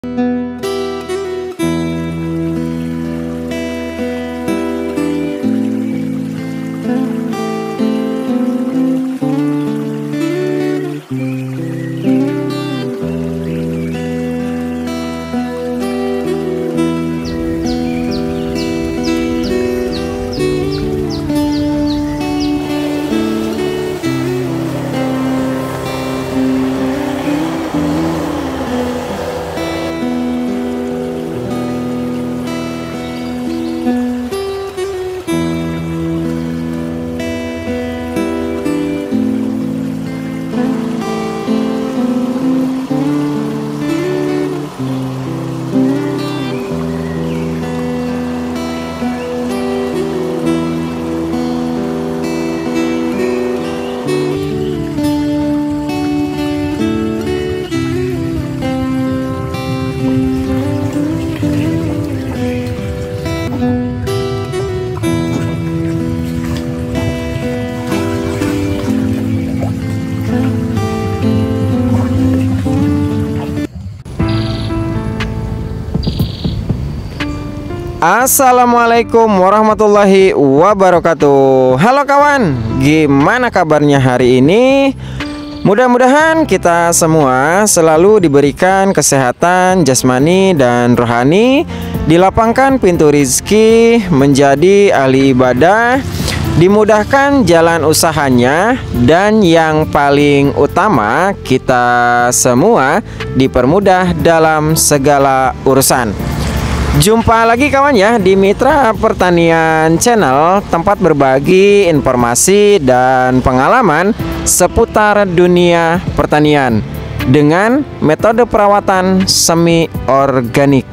Assalamualaikum warahmatullahi wabarakatuh. Halo kawan, gimana kabarnya hari ini? Mudah-mudahan kita semua selalu diberikan kesehatan jasmani dan rohani, dilapangkan pintu rizki, menjadi ahli ibadah, dimudahkan jalan usahanya, dan yang paling utama kita semua dipermudah dalam segala urusan. Jumpa lagi kawan ya di Mitra Pertanian Channel, tempat berbagi informasi dan pengalaman seputar dunia pertanian dengan metode perawatan semi organik.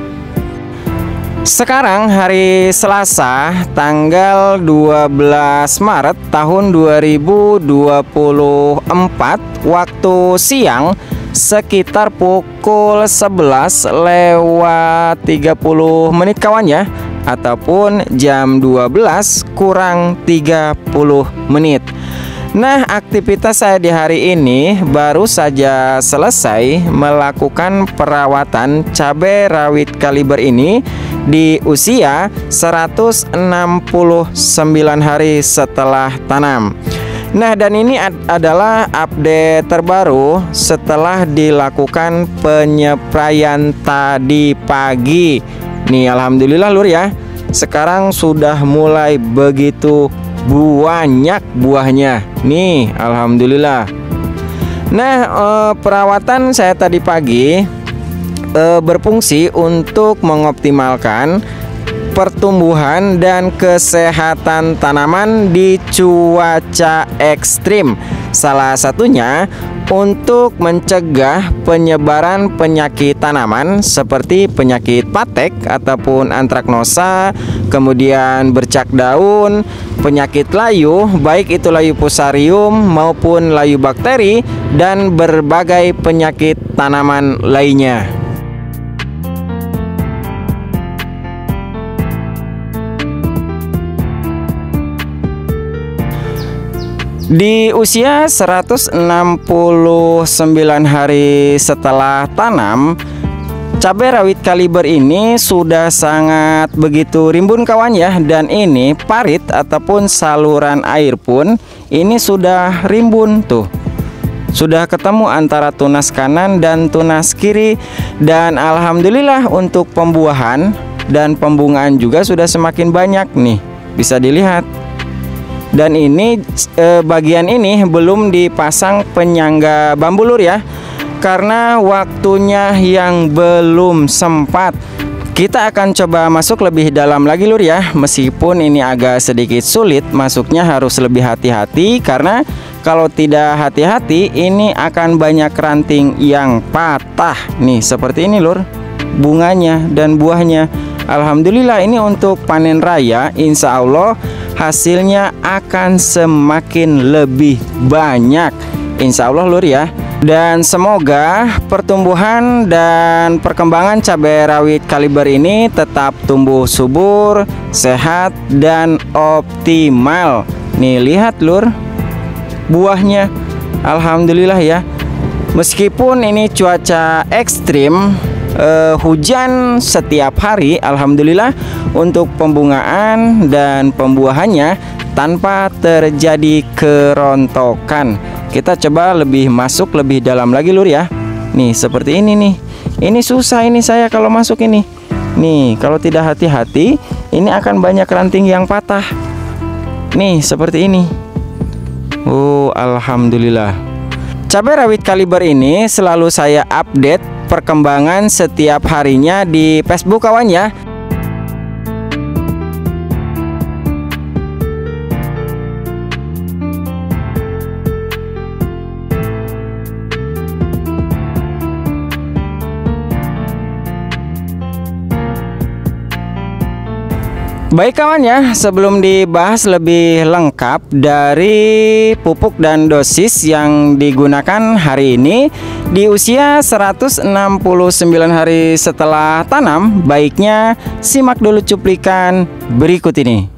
Sekarang hari Selasa tanggal 12 Maret tahun 2024 waktu siang sekitar pukul 11:30 kawan ya, ataupun jam 12 kurang 30 menit. Nah, aktivitas saya di hari ini baru saja selesai melakukan perawatan cabai rawit kaliber ini di usia 169 hari setelah tanam. Nah, dan ini adalah update terbaru setelah dilakukan penyepraian tadi pagi. Nih, alhamdulillah lur ya, sekarang sudah mulai begitu banyak buahnya. Nih, alhamdulillah. Nah, perawatan saya tadi pagi berfungsi untuk mengoptimalkan pertumbuhan dan kesehatan tanaman di cuaca ekstrim. Salah satunya untuk mencegah penyebaran penyakit tanaman seperti penyakit patek ataupun antraknosa, kemudian bercak daun, penyakit layu, baik itu layu fusarium maupun layu bakteri, dan berbagai penyakit tanaman lainnya. Di usia 169 hari setelah tanam, cabai rawit kaliber ini sudah sangat begitu rimbun kawan ya. Dan ini parit ataupun saluran air pun ini sudah rimbun tuh. Sudah ketemu antara tunas kanan dan tunas kiri. Dan alhamdulillah untuk pembuahan dan pembungaan juga sudah semakin banyak nih, bisa dilihat. Dan ini bagian ini belum dipasang penyangga bambu lur ya, karena waktunya yang belum sempat. Kita akan coba masuk lebih dalam lagi lur ya. Meskipun ini agak sedikit sulit, masuknya harus lebih hati-hati, karena kalau tidak hati-hati ini akan banyak ranting yang patah. Nih seperti ini lur, bunganya dan buahnya. Alhamdulillah ini untuk panen raya, insya Allah hasilnya akan semakin lebih banyak, insya Allah lur ya. Dan semoga pertumbuhan dan perkembangan cabai rawit kaliber ini tetap tumbuh subur, sehat, dan optimal. Nih lihat lur, buahnya alhamdulillah ya. Meskipun ini cuaca ekstrim, hujan setiap hari, alhamdulillah untuk pembungaan dan pembuahannya tanpa terjadi kerontokan. Kita coba lebih masuk lebih dalam lagi lur ya. Nih seperti ini nih. Ini susah ini saya kalau masuk ini. Nih kalau tidak hati-hati ini akan banyak ranting yang patah. Nih seperti ini. Oh alhamdulillah. Cabai rawit kaliber ini selalu saya update perkembangan setiap harinya di Facebook kawan ya. Baik kawan ya, sebelum dibahas lebih lengkap dari pupuk dan dosis yang digunakan hari ini di usia 169 hari setelah tanam, baiknya simak dulu cuplikan berikut ini.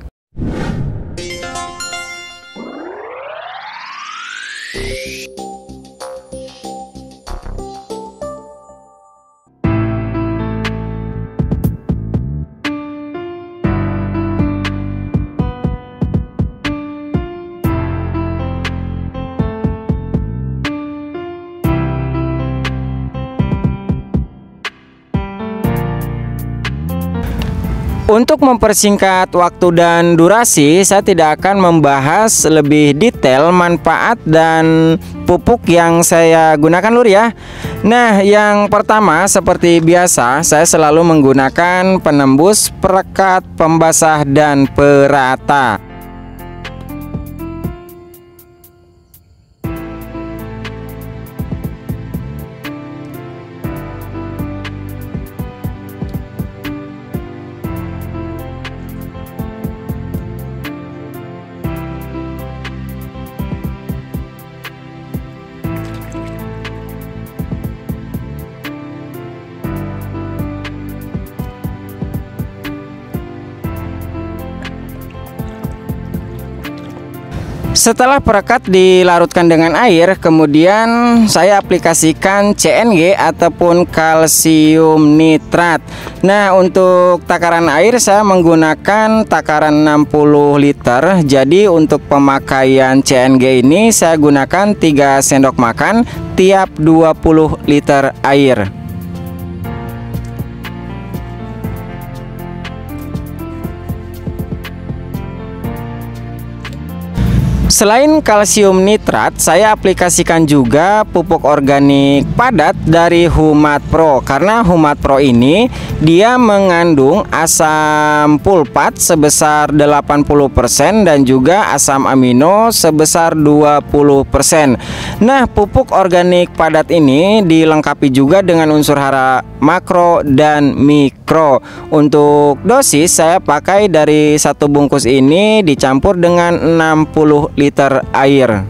Untuk mempersingkat waktu dan durasi, saya tidak akan membahas lebih detail manfaat dan pupuk yang saya gunakan lur ya. Nah, yang pertama seperti biasa, saya selalu menggunakan penembus, perekat, pembasah, dan perata. Setelah perekat dilarutkan dengan air, kemudian saya aplikasikan CNG ataupun kalsium nitrat. Nah, untuk takaran air saya menggunakan takaran 60 liter. Jadi untuk pemakaian CNG ini saya gunakan 3 sendok makan tiap 20 liter air. Selain kalsium nitrat, saya aplikasikan juga pupuk organik padat dari Humat Pro. Karena Humat Pro ini dia mengandung asam pulpat sebesar 80% dan juga asam amino sebesar 20%. Nah, pupuk organik padat ini dilengkapi juga dengan unsur hara makro dan mikro. Untuk dosis saya pakai dari 1 bungkus ini dicampur dengan 60 liter air.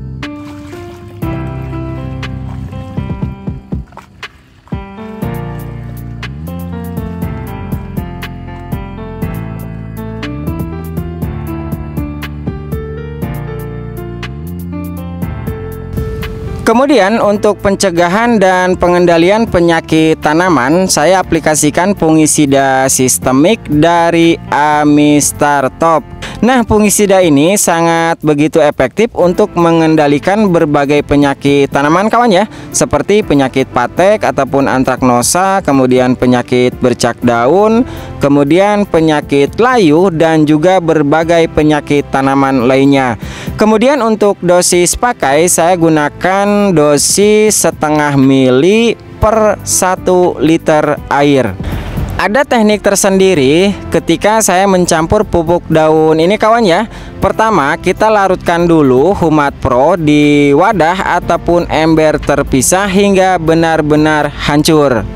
Kemudian untuk pencegahan dan pengendalian penyakit tanaman, saya aplikasikan fungisida sistemik dari Amistar Top. Nah, fungisida ini sangat begitu efektif untuk mengendalikan berbagai penyakit tanaman kawan ya, seperti penyakit patek ataupun antraknosa, kemudian penyakit bercak daun, kemudian penyakit layu dan juga berbagai penyakit tanaman lainnya. Kemudian untuk dosis pakai saya gunakan dosis 0,5 mili per 1 liter air. Ada teknik tersendiri ketika saya mencampur pupuk daun ini kawan ya. Pertama, kita larutkan dulu Humat Pro di wadah ataupun ember terpisah hingga benar-benar hancur.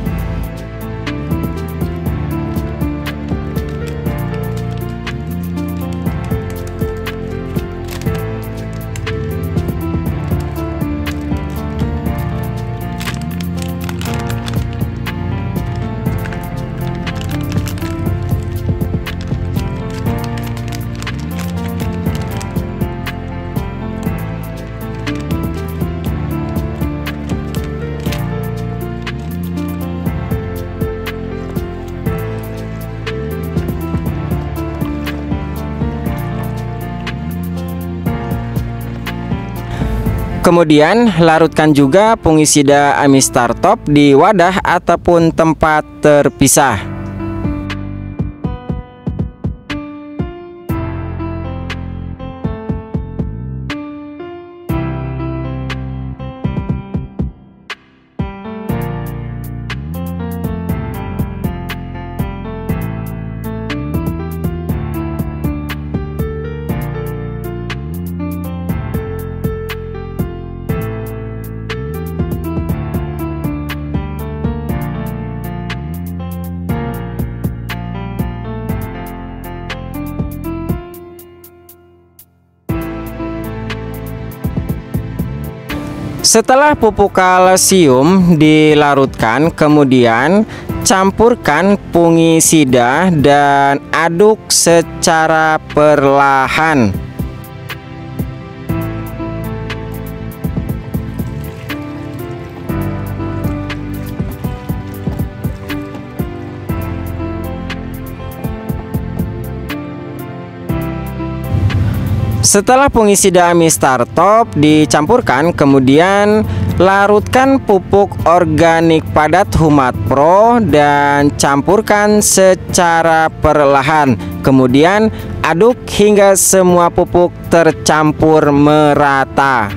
Kemudian larutkan juga fungisida Amistartop di wadah ataupun tempat terpisah. Setelah pupuk kalsium dilarutkan, kemudian campurkan fungisida dan aduk secara perlahan. Setelah fungisida Amistartop dicampurkan, kemudian larutkan pupuk organik padat Humat Pro dan campurkan secara perlahan. Kemudian aduk hingga semua pupuk tercampur merata.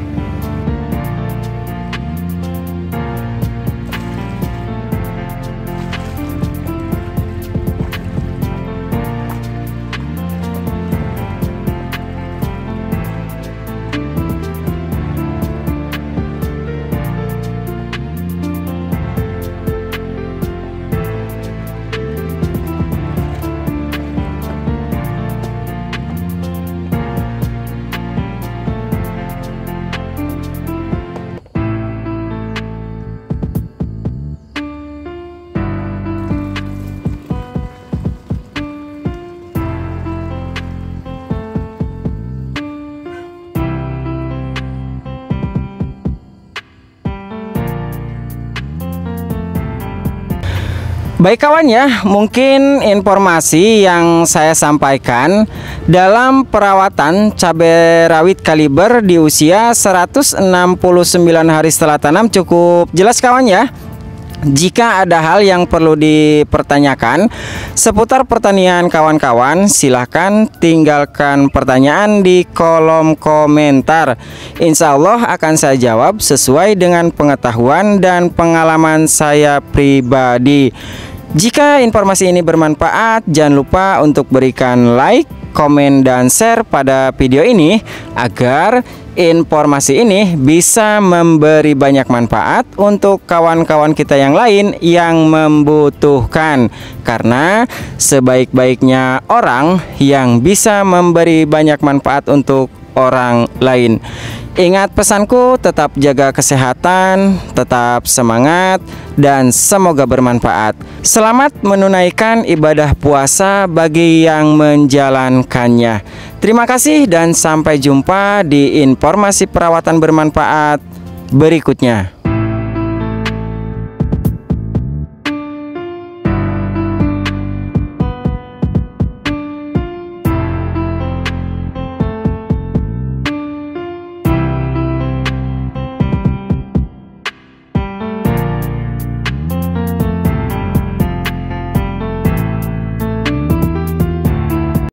Baik kawan ya, mungkin informasi yang saya sampaikan dalam perawatan cabai rawit kaliber di usia 169 hari setelah tanam cukup jelas kawan ya. Jika ada hal yang perlu dipertanyakan seputar pertanian kawan-kawan, silahkan tinggalkan pertanyaan di kolom komentar. Insya Allah akan saya jawab sesuai dengan pengetahuan dan pengalaman saya pribadi. Jika informasi ini bermanfaat, jangan lupa untuk berikan like, komen, dan share pada video ini agar informasi ini bisa memberi banyak manfaat untuk kawan-kawan kita yang lain yang membutuhkan. Karena sebaik-baiknya orang yang bisa memberi banyak manfaat untuk orang lain. Ingat pesanku, tetap jaga kesehatan, tetap semangat, dan semoga bermanfaat. Selamat menunaikan ibadah puasa bagi yang menjalankannya. Terima kasih dan sampai jumpa di informasi perawatan bermanfaat berikutnya.